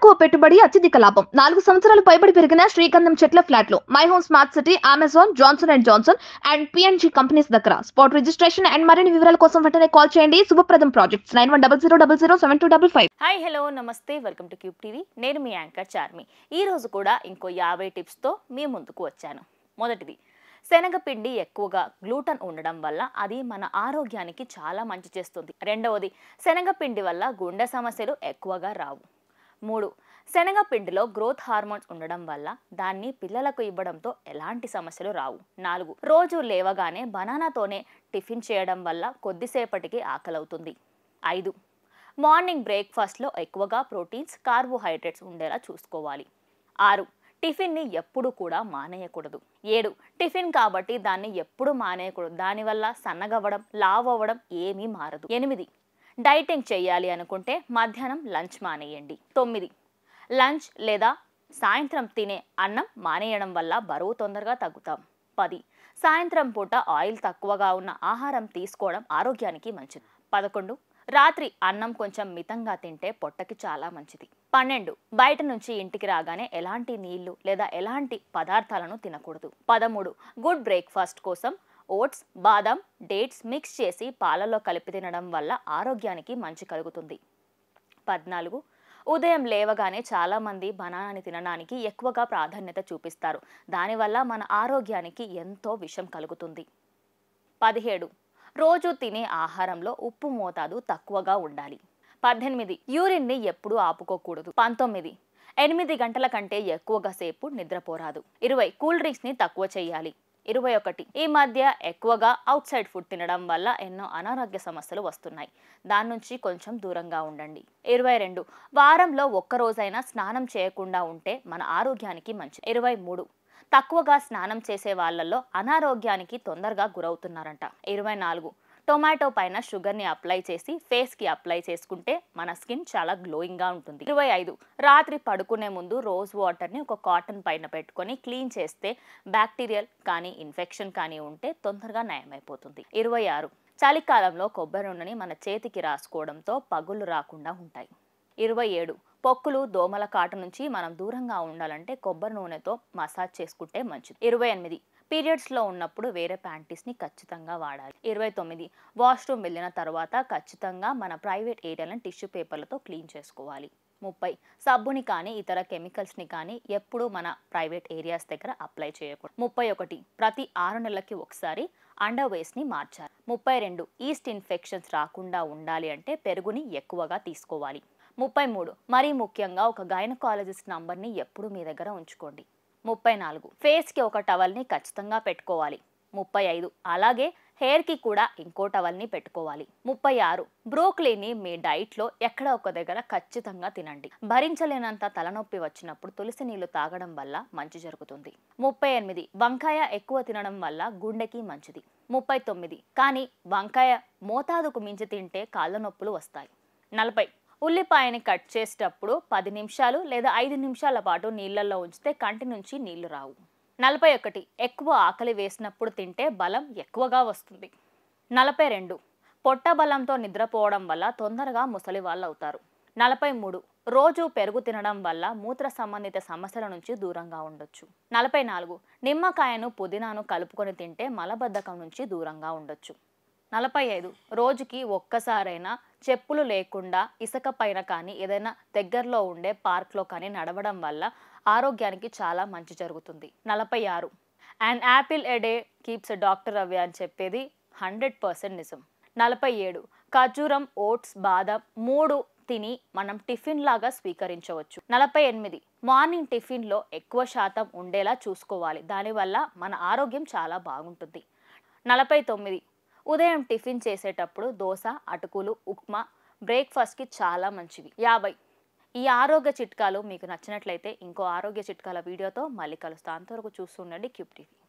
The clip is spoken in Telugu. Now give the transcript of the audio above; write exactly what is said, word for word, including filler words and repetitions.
తక్కువ పెట్టుబడి అత్యధిక లాభం నాలుగు సంవత్సరాలు పైబడి పెరిగిన శ్రీగంధం చెట్ల ఫ్లాట్లు my home smart city Amazon Johnson and Johnson and PNG companies దగ్గర స్పాట్ రిజిస్ట్రేషన్ అండ్ మరిన్ని వివరాల కోసం వెంటనే కాల్ చేయండి. Shubhapradam projects nine one double zero double zero seven two double five. Hi hello namaste, welcome to Cube TV. నేను మీ యాంకర్ చార్మి. ఈ రోజు కూడా ఇంకో యాభై టిప్స్తో మీ ముందుకు వచ్చాను. మొదటిది, శనగపిండి ఎక్కువగా గ్లూటన్ ఉండడం వల్ల అది మన ఆరోగ్యానికి చాలా మంచి చేస్తుంది. రెండవది, శనగపిండి వల్ల గుండె సమస్యలు ఎక్కువగా రావు. మూడు, శనగపిండిలో గ్రోత్ హార్మోన్స్ ఉండడం వల్ల దాన్ని పిల్లలకు ఇవ్వడంతో ఎలాంటి సమస్యలు రావు. నాలుగు, రోజు లేవగానే బనానాతోనే టిఫిన్ చేయడం వల్ల కొద్దిసేపటికి ఆకలవుతుంది. ఐదు, మార్నింగ్ బ్రేక్ఫాస్ట్లో ఎక్కువగా ప్రోటీన్స్, కార్బోహైడ్రేట్స్ ఉండేలా చూసుకోవాలి. ఆరు, టిఫిన్ని ఎప్పుడు కూడా మానేయకూడదు. ఏడు, టిఫిన్ కాబట్టి దాన్ని ఎప్పుడు మానేయకూడదు. దానివల్ల సన్నగవ్వడం, లావ్ అవ్వడం ఏమీ మారదు. ఎనిమిది, డైటింగ్ చేయాలి అనుకుంటే మధ్యాహ్నం లంచ్ మానేయండి. తొమ్మిది, లంచ్ లేదా సాయంత్రం తినే అన్నం మానేయడం వల్ల బరువు తొందరగా తగ్గుతాం. పది, సాయంత్రం పూట ఆయిల్ తక్కువగా ఉన్న ఆహారం తీసుకోవడం ఆరోగ్యానికి మంచిది. పదకొండు, రాత్రి అన్నం కొంచెం మితంగా తింటే పొట్టకి చాలా మంచిది. పన్నెండు, బయట నుంచి ఇంటికి రాగానే ఎలాంటి నీళ్లు లేదా ఎలాంటి పదార్థాలను తినకూడదు. పదమూడు, గుడ్ బ్రేక్ఫాస్ట్ కోసం ఓట్స్, బాదం, డేట్స్ మిక్స్ చేసి పాలలో కలిపి తినడం వల్ల ఆరోగ్యానికి మంచి కలుగుతుంది. పద్నాలుగు, ఉదయం లేవగానే చాలామంది బనానాని తినడానికి ఎక్కువగా ప్రాధాన్యత చూపిస్తారు. దానివల్ల మన ఆరోగ్యానికి ఎంతో విషం కలుగుతుంది. పదిహేడు, రోజు తినే ఆహారంలో ఉప్పు మోతాదు తక్కువగా ఉండాలి. పద్దెనిమిది, యూరిన్ని ఎప్పుడూ ఆపుకోకూడదు. పంతొమ్మిది, ఎనిమిది గంటల కంటే ఎక్కువగా సేపు నిద్రపోరాదు. ఇరవై, కూల్ డ్రింక్స్ని తక్కువ చేయాలి. ఇరవై ఒకటి, ఈ మధ్య ఎక్కువగా అవుట్ సైడ్ ఫుడ్ తినడం వల్ల ఎన్నో అనారోగ్య సమస్యలు వస్తున్నాయి. దాని నుంచి కొంచెం దూరంగా ఉండండి. ఇరవై రెండు, వారంలో ఒక్కరోజైనా స్నానం చేయకుండా ఉంటే మన ఆరోగ్యానికి మంచిది. ఇరవై మూడు, తక్కువగా స్నానం చేసే వాళ్ళల్లో అనారోగ్యానికి తొందరగా గురవుతున్నారంట. ఇరవై నాలుగు, టొమాటో పైన షుగర్ని అప్లై చేసి ఫేస్కి అప్లై చేసుకుంటే మన స్కిన్ చాలా గ్లోయింగ్గా ఉంటుంది. ఇరవై ఐదు, రాత్రి పడుకునే ముందు రోజ్ వాటర్ని ఒక కాటన్ పైన పెట్టుకొని క్లీన్ చేస్తే బ్యాక్టీరియల్ కానీ ఇన్ఫెక్షన్ కానీ ఉంటే తొందరగా నయమైపోతుంది. ఇరవై ఆరు, చలికాలంలో కొబ్బరి నూనెని మన చేతికి రాసుకోవడంతో పగుళ్ళు రాకుండా ఉంటాయి. ఇరవై ఏడు, పొక్కులు, దోమల కాటు నుంచి మనం దూరంగా ఉండాలంటే కొబ్బరి నూనెతో మసాజ్ చేసుకుంటే మంచిది. ఇరవై ఎనిమిది, పీరియడ్స్లో ఉన్నప్పుడు వేరే ప్యాంటీస్ని ఖచ్చితంగా వాడాలి. ఇరవై తొమ్మిది, వాష్రూమ్ వెళ్ళిన తర్వాత ఖచ్చితంగా మన ప్రైవేట్ ఏరియాలను టిష్యూ పేపర్లతో క్లీన్ చేసుకోవాలి. ముప్పై, సబ్బుని కానీ ఇతర కెమికల్స్ని కానీ ఎప్పుడూ మన ప్రైవేట్ ఏరియాస్ దగ్గర అప్లై చేయకూడదు. ముప్పై ఒకటి, ప్రతి ఆరు నెలలకి ఒకసారి అండర్ వేస్ని మార్చాలి. ముప్పై రెండు, ఈస్ట్ ఇన్ఫెక్షన్స్ రాకుండా ఉండాలి అంటే పెరుగుని ఎక్కువగా తీసుకోవాలి. ముప్పై మూడు, మరీ ముఖ్యంగా ఒక గైనకాలజిస్ట్ నంబర్ని ఎప్పుడు మీ దగ్గర ఉంచుకోండి. ముప్పై నాలుగు, ఫేస్కి ఒక టవల్ని ఖచ్చితంగా పెట్టుకోవాలి. ముప్పై ఐదు, అలాగే హెయిర్కి కూడా ఇంకో టవల్ని పెట్టుకోవాలి. ముప్పై ఆరు, బ్రోకలీని మీ డైట్లో ఎక్కడ ఒక దగ్గర ఖచ్చితంగా తినండి. భరించలేనంత తలనొప్పి వచ్చినప్పుడు తులసి నీళ్లు తాగడం వల్ల మంచి జరుగుతుంది. ముప్పై ఎనిమిది, వంకాయ ఎక్కువ తినడం వల్ల గుండెకి మంచిది. ముప్పై తొమ్మిది, కానీ వంకాయ మోతాదుకు మించి తింటే కాళ్ళ నొప్పులు వస్తాయి. నలభై, ఉల్లిపాయని కట్ చేసేటప్పుడు పది నిమిషాలు లేదా ఐదు నిమిషాల పాటు నీళ్ళల్లో ఉంచితే కంటి నుంచి నీళ్లు రావు. నలభై ఒకటి, ఎక్కువ ఆకలి వేసినప్పుడు తింటే బలం ఎక్కువగా వస్తుంది. నలభై రెండు, పొట్ట బలంతో నిద్రపోవడం వల్ల తొందరగా ముసలి వాళ్ళు అవుతారు. నలభై మూడు, రోజు పెరుగు తినడం వల్ల మూత్ర సంబంధిత సమస్యల నుంచి దూరంగా ఉండొచ్చు. నలభై నాలుగు, నిమ్మకాయను, పుదీనాను కలుపుకొని తింటే మలబద్ధకం నుంచి దూరంగా ఉండొచ్చు. నలభై ఐదు, రోజుకి ఒక్కసారైనా చెప్పులు లేకుండా ఇసుక పైన కానీ ఏదైనా దగ్గరలో ఉండే పార్క్లో కానీ నడవడం వల్ల ఆరోగ్యానికి చాలా మంచి జరుగుతుంది. నలభై ఆరు, and apple a day keeps doctor away అని చెప్పేది హండ్రెడ్ పర్సెంట్ నిజం. నలభై ఏడు, ఖర్జూరం, ఓట్స్, బాదం మూడు తిని మనం టిఫిన్ లాగా స్వీకరించవచ్చు. నలభై ఎనిమిది, మార్నింగ్ టిఫిన్లో ఎక్కువ శాతం ఉండేలా చూసుకోవాలి. దానివల్ల మన ఆరోగ్యం చాలా బాగుంటుంది. నలభై తొమ్మిది, ఉదయం టిఫిన్ చేసేటప్పుడు దోశ, అటుకులు, ఉప్మా బ్రేక్ఫాస్ట్కి చాలా మంచివి. యాభై, ఈ ఆరోగ్య చిట్కాలు మీకు నచ్చినట్లయితే ఇంకో ఆరోగ్య చిట్కాల వీడియోతో మళ్ళీ కలుస్తాను. అంతవరకు చూస్తుండండి క్యూబ్ టీవీ.